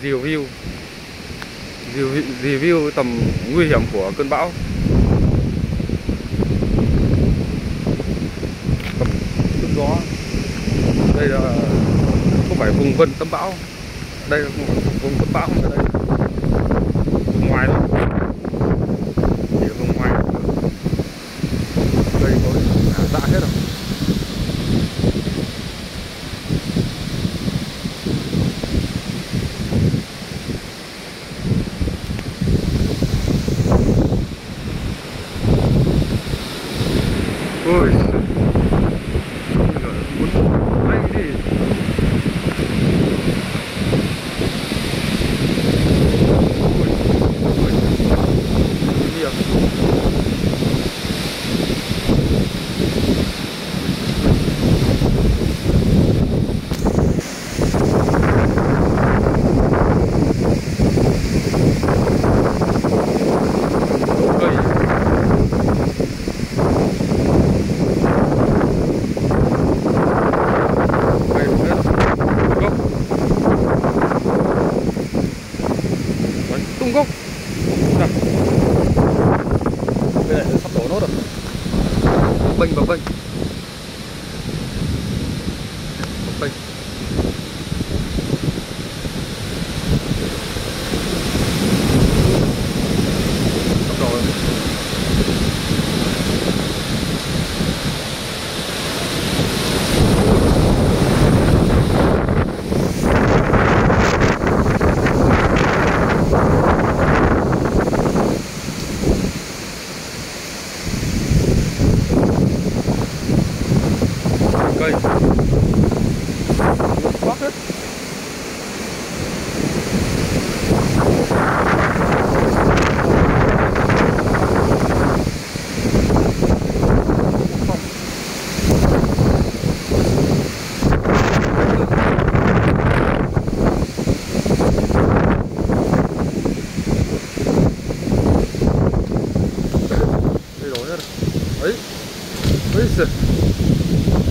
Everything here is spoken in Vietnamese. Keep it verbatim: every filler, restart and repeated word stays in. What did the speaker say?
review review, review tầm nguy hiểm của cơn bão. Tầm sức gió. Đây là không phải vùng vân tâm bão, đây là vùng tâm bão ở đây, vùng ngoài thôi, chỉ ở vùng ngoài. Đây có thả dạ hết rồi. Ôi, muốn bay đi. Tung gốc. Đây này, sắp đổ nốt rồi. Bênh vào bênh. Bênh. Sắp đổ rồi. Cây bóc hết. Đây đổ hết rồi. Ấy, ấy giời.